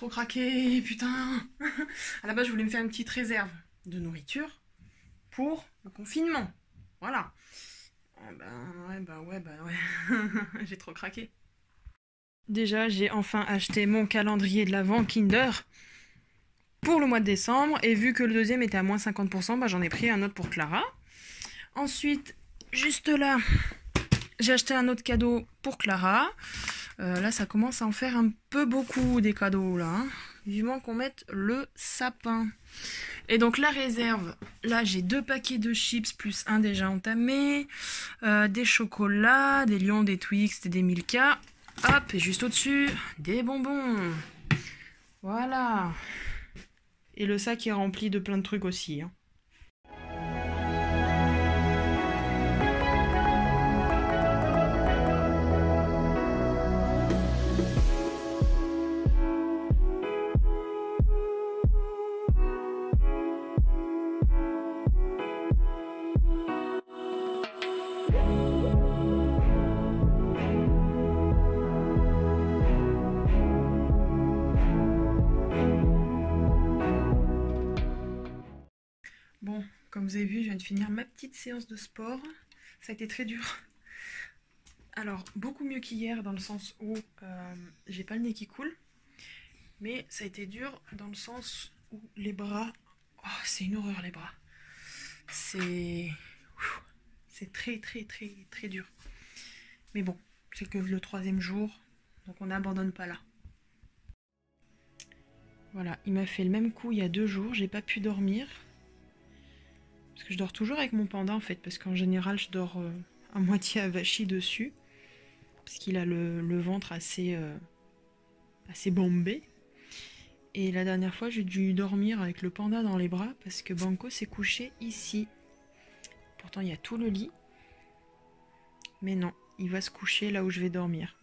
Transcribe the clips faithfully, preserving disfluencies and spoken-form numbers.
trop craqué, putain. À la base, je voulais me faire une petite réserve de nourriture pour le confinement. Voilà. Ah ben ouais, bah ouais, bah ouais. J'ai trop craqué. Déjà, j'ai enfin acheté mon calendrier de l'Avent Kinder pour le mois de décembre. Et vu que le deuxième était à moins cinquante pour cent, bah, j'en ai pris un autre pour Clara. Ensuite, juste là, j'ai acheté un autre cadeau pour Clara. Euh, là, ça commence à en faire un peu beaucoup des cadeaux, là. Hein. Vivement qu'on mette le sapin. Et donc, la réserve, là, j'ai deux paquets de chips plus un déjà entamé. Euh, des chocolats, des Lions, des Twix, des Milka. Hop, et juste au-dessus, des bonbons. Voilà. Et le sac est rempli de plein de trucs aussi. Hein. Bon, comme vous avez vu, je viens de finir ma petite séance de sport. Ça a été très dur. Alors, beaucoup mieux qu'hier dans le sens où euh, j'ai pas le nez qui coule. Mais ça a été dur dans le sens où les bras... Oh, c'est une horreur les bras. C'est... C'est très très très très dur. Mais bon, c'est que le troisième jour, donc on n'abandonne pas là. Voilà, il m'a fait le même coup il y a deux jours, j'ai pas pu dormir. Parce que je dors toujours avec mon panda en fait, parce qu'en général je dors euh, à moitié avachi dessus. Parce qu'il a le, le ventre assez, euh, assez bombé. Et la dernière fois j'ai dû dormir avec le panda dans les bras, parce que Banco s'est couché ici. Pourtant il y a tout le lit. Mais non, il va se coucher là où je vais dormir.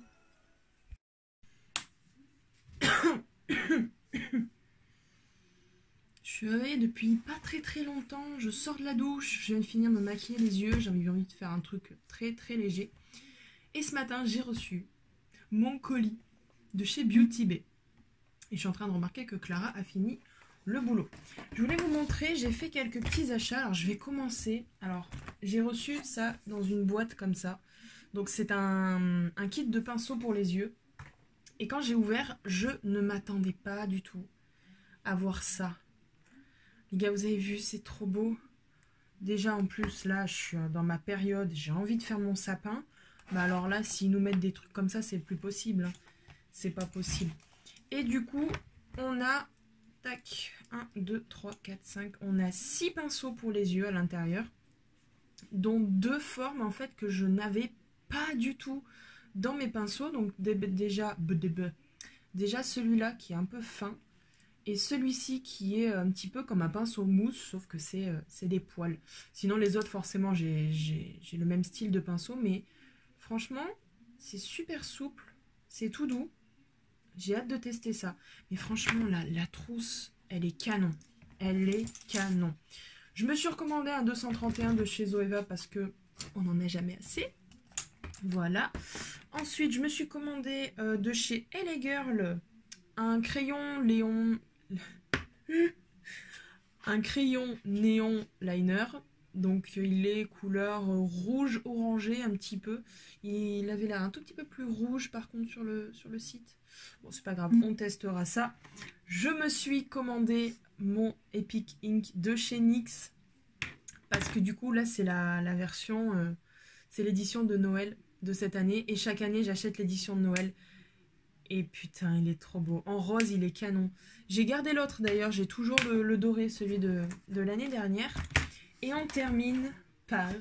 Je suis réveillée depuis pas très très longtemps, je sors de la douche, je viens de finir de me maquiller les yeux, j'avais envie de faire un truc très très léger. Et ce matin, j'ai reçu mon colis de chez Beauty Bay. Et je suis en train de remarquer que Clara a fini le boulot. Je voulais vous montrer, j'ai fait quelques petits achats, alors je vais commencer. Alors, j'ai reçu ça dans une boîte comme ça. Donc c'est un, un kit de pinceaux pour les yeux. Et quand j'ai ouvert, je ne m'attendais pas du tout à voir ça. Les gars, vous avez vu, c'est trop beau. Déjà, en plus, là, je suis dans ma période, j'ai envie de faire mon sapin. Bah alors là, s'ils nous mettent des trucs comme ça, c'est le plus possible. Hein. C'est pas possible. Et du coup, on a, tac, un, deux, trois, quatre, cinq, on a six pinceaux pour les yeux à l'intérieur. Dont deux formes, en fait, que je n'avais pas du tout dans mes pinceaux. Donc, déjà, déjà celui-là qui est un peu fin. Et celui-ci qui est un petit peu comme un pinceau mousse, sauf que c'est euh, des poils. Sinon les autres, forcément, j'ai le même style de pinceau, mais franchement, c'est super souple, c'est tout doux. J'ai hâte de tester ça. Mais franchement, la, la trousse, elle est canon. Elle est canon. Je me suis recommandé un deux cent trente et un de chez Zoeva parce que on n'en a jamais assez. Voilà. Ensuite, je me suis commandé euh, de chez L A Girl un crayon Léon... un crayon néon liner. Donc il est couleur rouge orangé un petit peu. Il avait l'air un tout petit peu plus rouge par contre sur le, sur le site. Bon, c'est pas grave, on testera ça. Je me suis commandé mon Epic Ink de chez N Y X. Parce que du coup là c'est la, la version, euh, c'est l'édition de Noël de cette année. Et chaque année j'achète l'édition de Noël. Et putain, il est trop beau. En rose, il est canon. J'ai gardé l'autre d'ailleurs. J'ai toujours le, le doré, celui de, de l'année dernière. Et on termine par...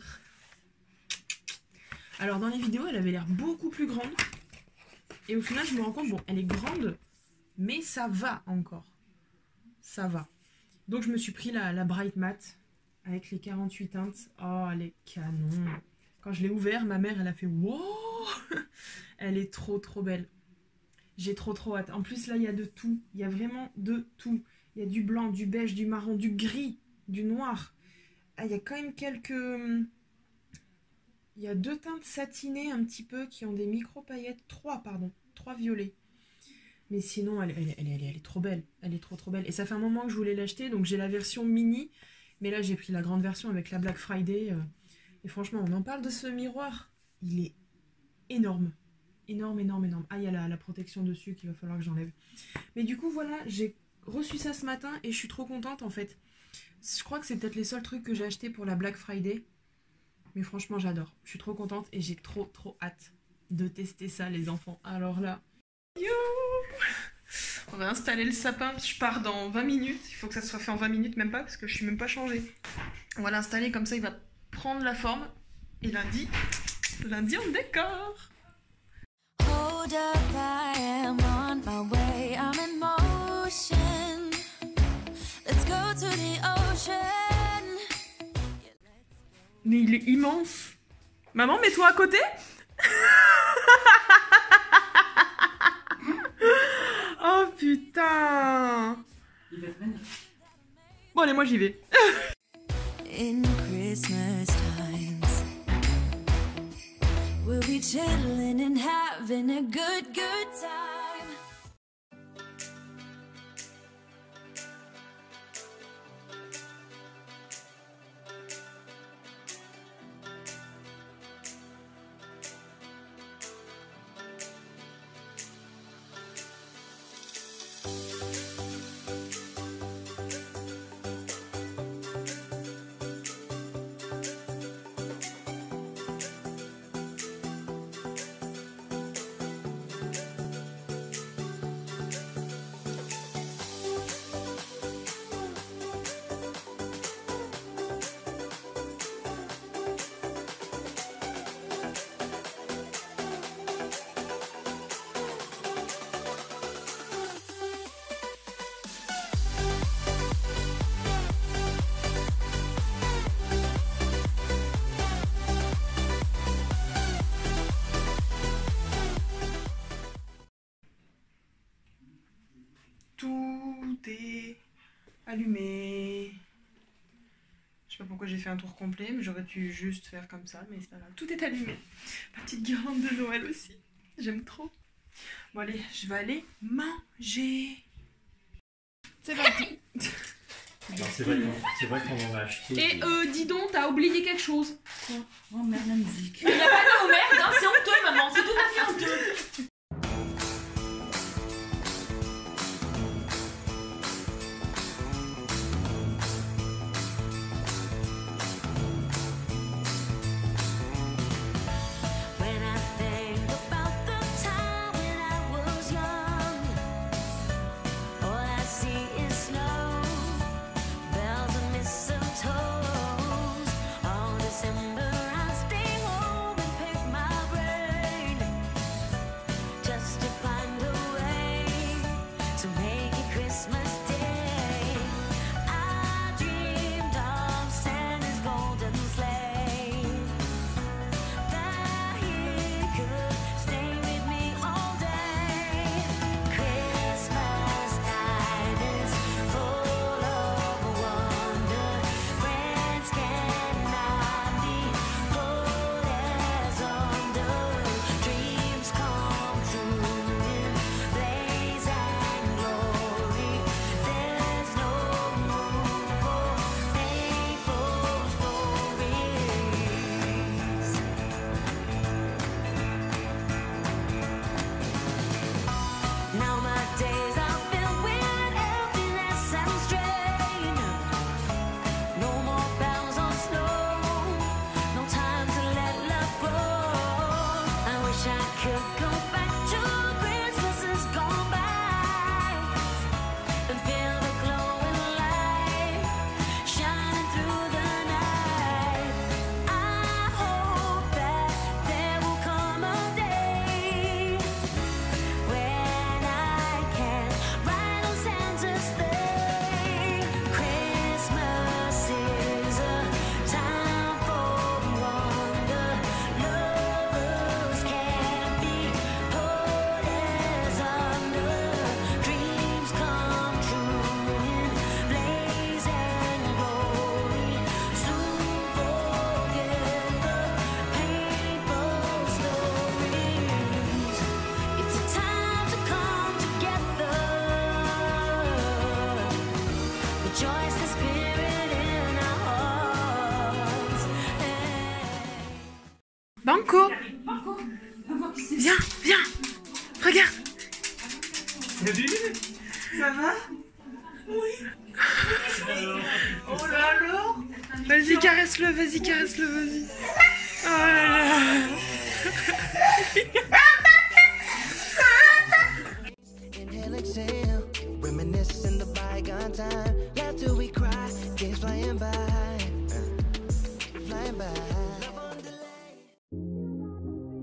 Alors, dans les vidéos, elle avait l'air beaucoup plus grande. Et au final, je me rends compte, bon, elle est grande, mais ça va encore. Ça va. Donc, je me suis pris la, la Bright Matte avec les quarante-huit teintes. Oh, elle est canon. Quand je l'ai ouvert, ma mère, elle a fait « Wow !» Elle est trop, trop belle. J'ai trop trop hâte. En plus là il y a de tout. Il y a vraiment de tout. Il y a du blanc, du beige, du marron, du gris, du noir. Ah, il y a quand même quelques... Il y a deux teintes satinées un petit peu qui ont des micro paillettes. Trois pardon. Trois violets. Mais sinon, elle, elle, elle, elle, elle est trop belle. Elle est trop trop belle. Et ça fait un moment que je voulais l'acheter, donc j'ai la version mini. Mais là, j'ai pris la grande version avec la Black Friday. Euh, et franchement, on en parle de ce miroir. Il est énorme. Énorme, énorme, énorme. Ah, il y a la, la protection dessus qu'il va falloir que j'enlève. Mais du coup, voilà, j'ai reçu ça ce matin et je suis trop contente en fait. Je crois que c'est peut-être les seuls trucs que j'ai achetés pour la Black Friday. Mais franchement, j'adore. Je suis trop contente et j'ai trop, trop hâte de tester ça, les enfants. Alors là, yo, on va installer le sapin. Je pars dans vingt minutes. Il faut que ça soit fait en vingt minutes, même pas, parce que je suis même pas changée. On va l'installer comme ça, il va prendre la forme. Et lundi, lundi, on décore. Hold up, I am on my way. I'm in motion. Let's go to the ocean. Mais il est immense. Maman, mets-toi à côté. Oh putain. Il va te venir. Bon allez, moi j'y vais. In Christmas times, we'll be chilling and having a good, good time. Tout est allumé. Je sais pas pourquoi j'ai fait un tour complet, mais j'aurais dû juste faire comme ça, mais c'est pas grave. Tout est allumé. Ma petite guirlande de Noël aussi. J'aime trop. Bon allez, je vais aller manger. C'est parti. Alors c'est vrai, qu'on- c'est vrai qu'on en a acheté. Et euh, dis donc, t'as oublié quelque chose. Oh merde, la musique. Il n'y a pas de mot merde, hein, c'est honteux maman, c'est tout à fait honteux. When I think about the time when I was young, all I see is snow, bells and mistletoes. All December I stay home and pick my brain, just to find a way to make it Christmas Day. I dreamed of Santa's golden sleigh, that he could stay with me all day. Christmas time is full of wonder. Friends cannot be put as under. Dreams come true in blaze and glory. There's no room for maple stories. Now my days are filled with emptiness and strain. No more bells or snow, no time to let love grow. I wish I could go back to Christmases gone by and feel the glowing light shining through the night. I hope that there will come a day when I can ride on Santa's sleigh. Christmas is a time for wonder. Lovers can't be put Coco, viens, viens, regarde. Ça va? Oh là là. Vas-y, caresse-le, vas-y, caresse-le, vas-y. Oh là là. Inhale, exhale, reminiscing the bygone time. After we cry, days flying by, uh, flying by. Love on delay.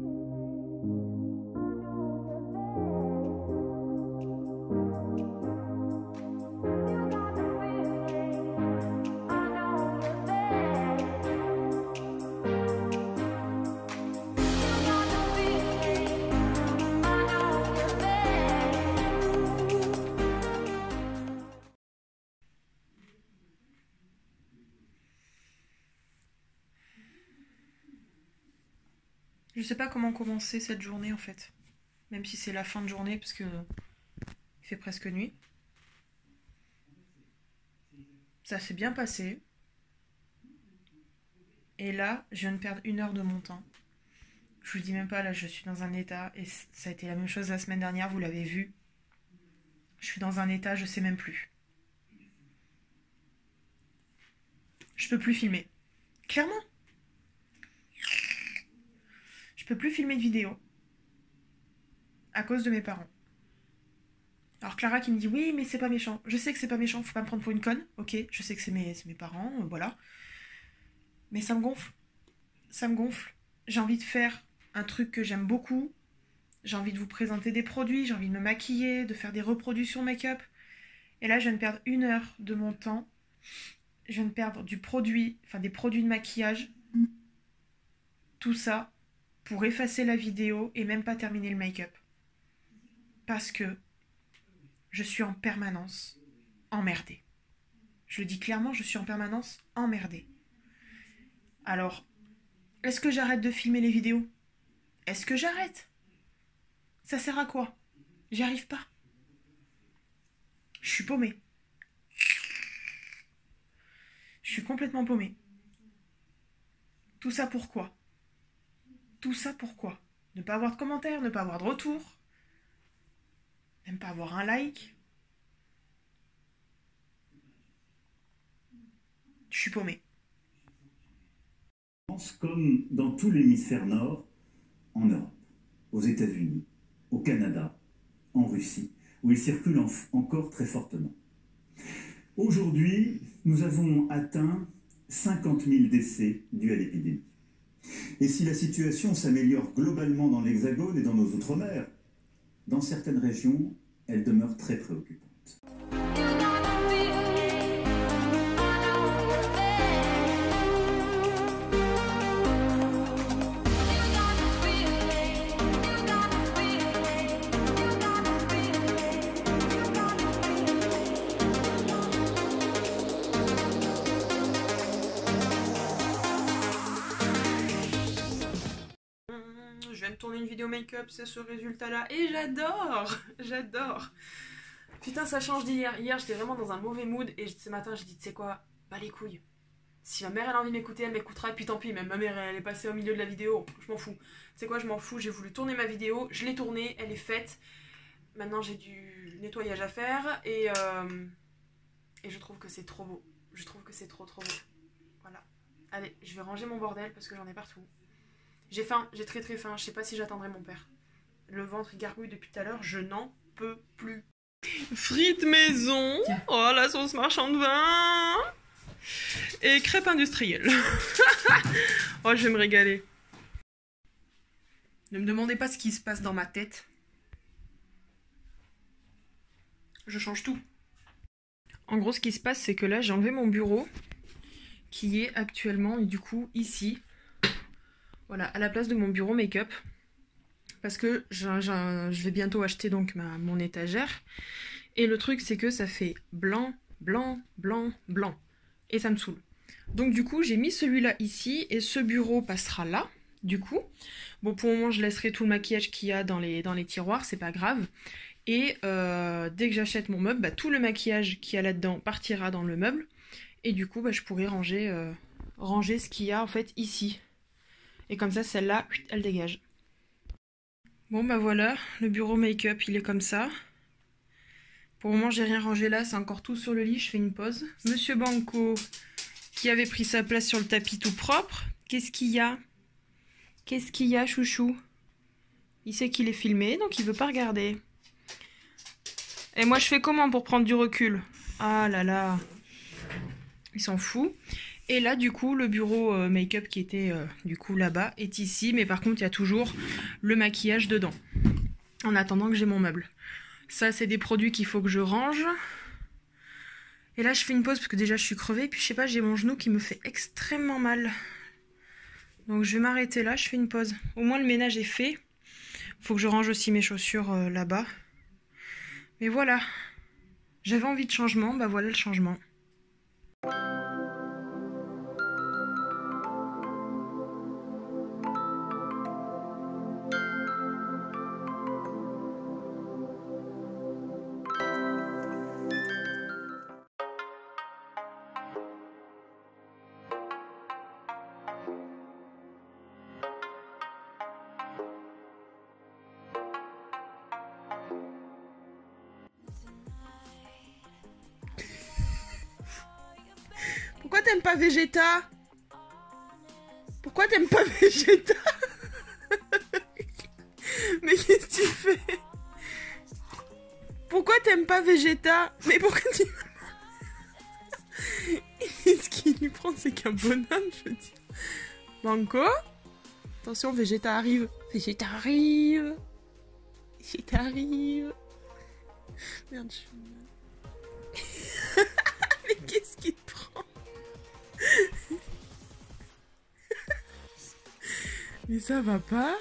Je sais pas comment commencer cette journée en fait. Même si c'est la fin de journée parce que il fait presque nuit. Ça s'est bien passé. Et là, je viens de perdre une heure de mon temps. Je vous dis même pas, là je suis dans un état, et ça a été la même chose la semaine dernière, vous l'avez vu. Je suis dans un état, je sais même plus. Je peux plus filmer. Clairement. Je peux plus filmer de vidéo. À cause de mes parents. Alors Clara qui me dit oui mais c'est pas méchant. Je sais que c'est pas méchant, faut pas me prendre pour une conne. Ok, je sais que c'est mes, c'est mes parents, euh, voilà. Mais ça me gonfle. Ça me gonfle. J'ai envie de faire un truc que j'aime beaucoup. J'ai envie de vous présenter des produits, j'ai envie de me maquiller, de faire des reproductions make-up. Et là je viens de perdre une heure de mon temps. Je viens de perdre du produit, enfin des produits de maquillage. Tout ça pour effacer la vidéo et même pas terminer le make-up. Parce que je suis en permanence emmerdée. Je le dis clairement, je suis en permanence emmerdée. Alors, est-ce que j'arrête de filmer les vidéos? Est-ce que j'arrête? Ça sert à quoi? J'y arrive pas. Je suis paumée. Je suis complètement paumée. Tout ça pourquoi? Tout ça pourquoi? Ne pas avoir de commentaires, ne pas avoir de retour, même pas avoir un like. Je suis paumée. Comme dans tout l'hémisphère nord, en Europe, aux États-Unis, au Canada, en Russie, où il circule en- encore très fortement. Aujourd'hui, nous avons atteint cinquante mille décès dus à l'épidémie. Et si la situation s'améliore globalement dans l'Hexagone et dans nos outre-mer, dans certaines régions, elle demeure très préoccupante. Je viens de tourner une vidéo make-up, c'est ce résultat-là. Et j'adore. J'adore. Putain, ça change d'hier. Hier, j'étais vraiment dans un mauvais mood. Et ce matin, j'ai dit, tu sais quoi? Bah les couilles. Si ma mère, elle a envie de m'écouter, elle m'écoutera. Et puis tant pis, même ma mère, elle est passée au milieu de la vidéo. Je m'en fous. Tu sais quoi, je m'en fous. J'ai voulu tourner ma vidéo. Je l'ai tournée. Elle est faite. Maintenant, j'ai du nettoyage à faire. Et, euh... et je trouve que c'est trop beau. Je trouve que c'est trop, trop beau. Voilà. Allez, je vais ranger mon bordel parce que j'en ai partout. J'ai faim, j'ai très très faim, je sais pas si j'attendrai mon père. Le ventre il gargouille depuis tout à l'heure, je n'en peux plus. Frites maison, oh la sauce marchand de vin et crêpes industrielles. Oh, je vais me régaler. Ne me demandez pas ce qui se passe dans ma tête. Je change tout. En gros, ce qui se passe, c'est que là, j'ai enlevé mon bureau qui est actuellement, et du coup, ici. Voilà, à la place de mon bureau make-up. Parce que je, je, je vais bientôt acheter donc ma, mon étagère. Et le truc, c'est que ça fait blanc, blanc, blanc, blanc. Et ça me saoule. Donc du coup, j'ai mis celui-là ici. Et ce bureau passera là, du coup. Bon, pour le moment, je laisserai tout le maquillage qu'il y a dans les, dans les tiroirs. C'est pas grave. Et euh, dès que j'achète mon meuble, bah, tout le maquillage qu'il y a là-dedans partira dans le meuble. Et du coup, bah, je pourrai ranger, euh, ranger ce qu'il y a en fait ici. Et comme ça, celle-là, elle dégage. Bon bah voilà, le bureau make-up, il est comme ça. Pour le moment, j'ai rien rangé là, c'est encore tout sur le lit, je fais une pause. Monsieur Banco, qui avait pris sa place sur le tapis tout propre. Qu'est-ce qu'il y a? Qu'est-ce qu'il y a, chouchou? Il sait qu'il est filmé, donc il veut pas regarder. Et moi, je fais comment pour prendre du recul? Ah là là. Il s'en fout. Et là, du coup, le bureau euh, make-up qui était euh, du coup là-bas est ici. Mais par contre, il y a toujours le maquillage dedans. En attendant que j'ai mon meuble. Ça, c'est des produits qu'il faut que je range. Et là, je fais une pause parce que déjà, je suis crevée. Et puis, je sais pas, j'ai mon genou qui me fait extrêmement mal. Donc, je vais m'arrêter là. Je fais une pause. Au moins, le ménage est fait. Faut que je range aussi mes chaussures euh, là-bas. Mais voilà. J'avais envie de changement. Bah, voilà le changement. Pourquoi t'aimes pas Vegeta? Pourquoi t'aimes pas Vegeta? Mais qu'est-ce que tu fais? Pourquoi t'aimes pas Vegeta? Mais pourquoi tu... Ce qu'il lui prend, c'est qu'un bonhomme, je veux dire. Banco? Attention, Vegeta arrive. Vegeta arrive. Vegeta arrive. Merde, je suis... Mais qu'est-ce qu'il te prend? Mais ça va pas?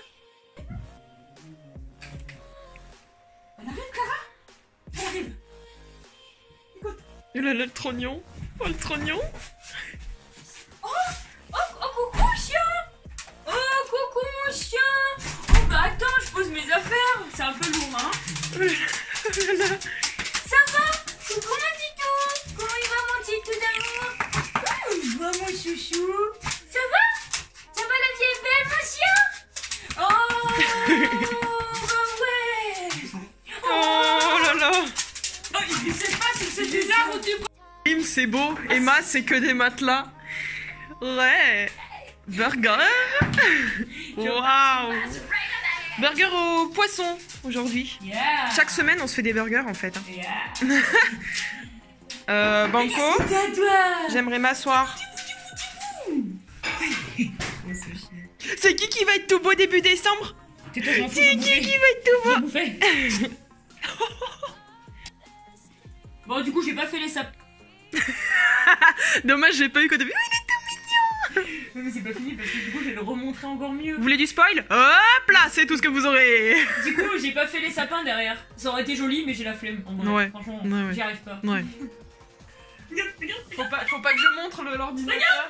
Elle arrive, Clara? Elle arrive. Écoute. Et là, là, le trognon. Oh, le trognon. Oh, oh, oh, coucou, chien. Oh, coucou, mon chien. Oh, bah attends, je pose mes affaires. C'est un peu lourd, hein. Oh là là. Ça va? Coucou, mon titou. Comment il va, mon titou d'amour? Comment il va, mon chouchou? Ça va? Ça va, la vie est belle, mon chien? Oh, bah ouais. Oh là là. Oh, il sait pas si c'est des arbres ou du... Bim, c'est beau. Emma, c'est que des matelas. Ouais. Burger. Waouh. Burger au poisson aujourd'hui. Yeah. Chaque semaine, on se fait des burgers en fait. Yeah. Euh, Banco, C'est à toi. j'aimerais m'asseoir. C'est qui qui va être tout beau début décembre? Tais-toi, je m'en fous, C'est je qui vais qui va être tout beau? bouffer. Bon, du coup, j'ai pas fait les sapes. Dommage, j'ai pas eu qu'au début. Il est Mais c'est pas fini parce que du coup, je vais le remontrer encore mieux. Vous voulez du spoil? Hop là, c'est tout ce que vous aurez. Du coup, j'ai pas fait les sapins derrière. Ça aurait été joli, mais j'ai la flemme. En vrai. Ouais. Franchement, Ouais, ouais. j'y arrive pas. Ouais. Regarde, regarde. Faut pas, faut pas que je montre le- l'ordinateur.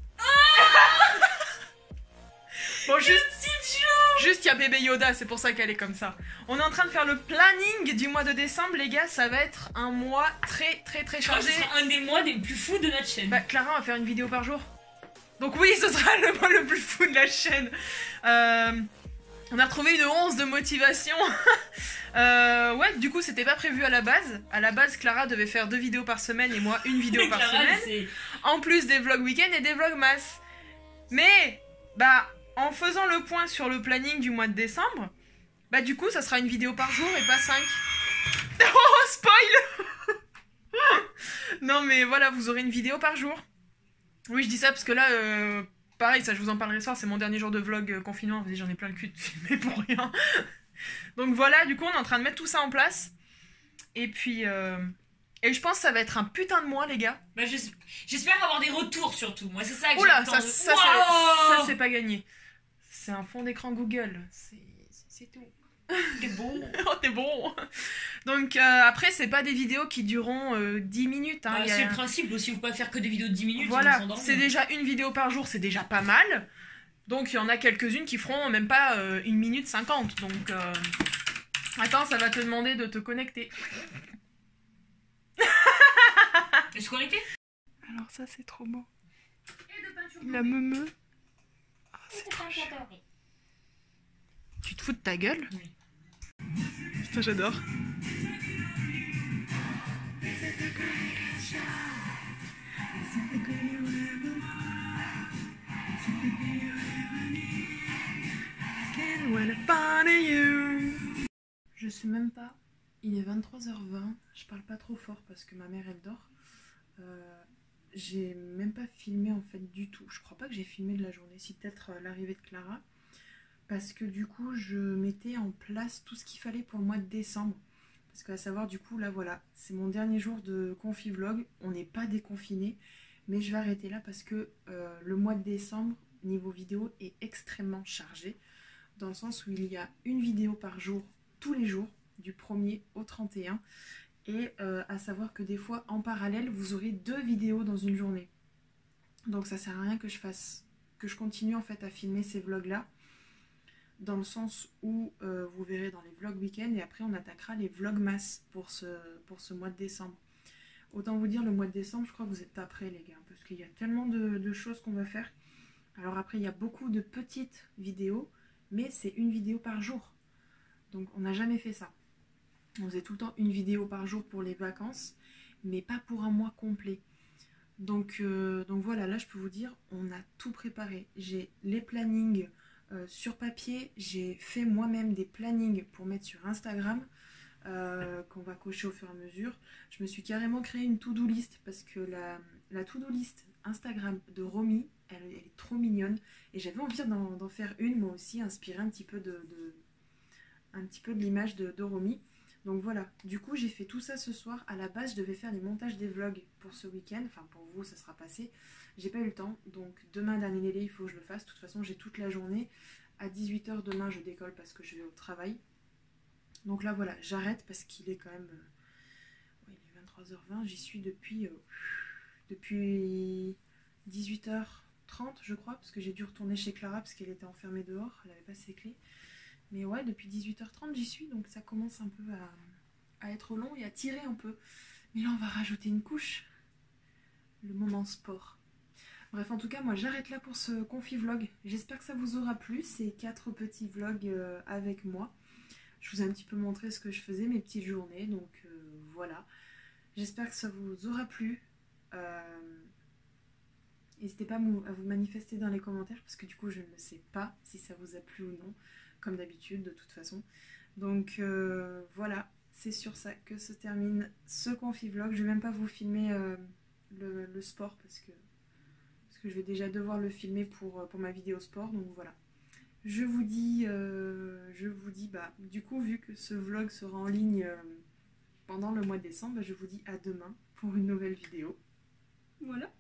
Bon, juste, juste, il y a bébé Yoda, c'est pour ça qu'elle est comme ça. On est en train de faire le planning du mois de décembre, les gars. Ça va être un mois très, très, très Je crois que chargé. ce sera un des mois des plus fous de notre chaîne. Bah, Clara va faire une vidéo par jour. Donc oui, ce sera le mois le plus fou de la chaîne. Euh, on a retrouvé une once de motivation. euh, ouais, du coup, c'était pas prévu à la base. À la base, Clara devait faire deux vidéos par semaine et moi une vidéo par Clara, semaine. c'est- En plus des vlogs week-end et des vlogs mass. Mais, bah, en faisant le point sur le planning du mois de décembre, bah du coup, ça sera une vidéo par jour et pas cinq. Oh, spoil. Non mais voilà, vous aurez une vidéo par jour. Oui, je dis ça parce que là, euh, pareil, ça je vous en parlerai ce soir, c'est mon dernier jour de vlog euh, confinement, j'en ai plein le cul de filmer pour rien. Donc voilà, du coup, on est en train de mettre tout ça en place. Et puis... Euh... Et je pense que ça va être un putain de mois, les gars. Bah, j'es- j'espère avoir des retours surtout. Moi, c'est ça que Oula, j'attends. ça, ça, Wow. c'est- ça, c'est pas gagné. C'est un fond d'écran Google. C'est c'est tout. T'es beau. Oh, t'es bon. Donc euh, après, c'est pas des vidéos qui dureront euh, dix minutes. Hein, Bah, il y a- c'est le principe aussi, faut pas faire que des vidéos de dix minutes. Voilà, sinon on s'endort. c'est déjà une vidéo par jour, c'est déjà pas mal. Donc il y en a quelques-unes qui feront même pas euh, une minute cinquante. Donc euh... attends, ça va te demander de te connecter. Est-ce connecté? Alors ça, c'est trop beau. La meumeu. Ah, C'est trop cher. Tu te fous de ta gueule? Oui. Ça j'adore. Je sais même pas, il est vingt-trois heures vingt, je parle pas trop fort parce que ma mère elle dort. Euh, j'ai même pas filmé en fait du tout, je crois pas que j'ai filmé de la journée, si peut-être euh, l'arrivée de Clara. Parce que du coup je mettais en place tout ce qu'il fallait pour le mois de décembre. Parce qu'à savoir du coup là voilà, c'est mon dernier jour de confi vlog, on n'est pas déconfiné. Mais je vais arrêter là parce que euh, le mois de décembre niveau vidéo est extrêmement chargé. Dans le sens où il y a une vidéo par jour, tous les jours, du premier au trente et un. Et euh, à savoir que des fois en parallèle vous aurez deux vidéos dans une journée. Donc ça sert à rien que je fasse, que je continue en fait à filmer ces vlogs là. Dans le sens où euh, vous verrez dans les vlogs week-end et après on attaquera les vlogmas pour ce, pour ce mois de décembre. Autant vous dire, le mois de décembre, je crois que vous êtes pas prêts les gars, parce qu'il y a tellement de, de choses qu'on va faire. Alors après, il y a beaucoup de petites vidéos, mais c'est une vidéo par jour. Donc on n'a jamais fait ça. On faisait tout le temps une vidéo par jour pour les vacances, mais pas pour un mois complet. Donc, euh, donc voilà, là je peux vous dire, on a tout préparé. J'ai les plannings euh, sur papier, j'ai fait moi-même des plannings pour mettre sur Instagram, euh, qu'on va cocher au fur et à mesure. Je me suis carrément créé une to-do list, parce que la, la to-do list Instagram de Romy, elle, elle est trop mignonne, et j'avais envie d'en, d'en faire une, moi aussi, inspirée un petit peu de, de, un petit peu de l'image de, de Romy. Donc voilà, du coup j'ai fait tout ça ce soir. À la base je devais faire les montages des vlogs pour ce week-end, enfin pour vous ça sera passé, j'ai pas eu le temps, donc demain dernier délai il faut que je le fasse. De toute façon j'ai toute la journée, à dix-huit heures demain je décolle parce que je vais au travail. Donc là voilà, j'arrête parce qu'il est quand même, euh... ouais, il est vingt-trois heures vingt, j'y suis depuis, euh... depuis dix-huit heures trente je crois, parce que j'ai dû retourner chez Clara parce qu'elle était enfermée dehors, elle avait pas ses clés. Mais ouais, depuis dix-huit heures trente j'y suis, donc ça commence un peu à, à être long et à tirer un peu. Mais là on va rajouter une couche, le moment sport. Bref, en tout cas moi j'arrête là pour ce confi vlog. J'espère que ça vous aura plu, ces quatre petits vlogs euh, avec moi. Je vous ai un petit peu montré ce que je faisais, mes petites journées, donc euh, voilà. J'espère que ça vous aura plu. Euh... N'hésitez pas à vous manifester dans les commentaires, parce que du coup je ne sais pas si ça vous a plu ou non, comme d'habitude de toute façon. Donc euh, voilà, c'est sur ça que se termine ce confi vlog. Je vais même pas vous filmer euh, le, le sport, parce que, parce que je vais déjà devoir le filmer pour, pour ma vidéo sport, donc voilà. Je vous dis, euh, je vous dis, bah du coup vu que ce vlog sera en ligne euh, pendant le mois de décembre, bah, je vous dis à demain pour une nouvelle vidéo. Voilà.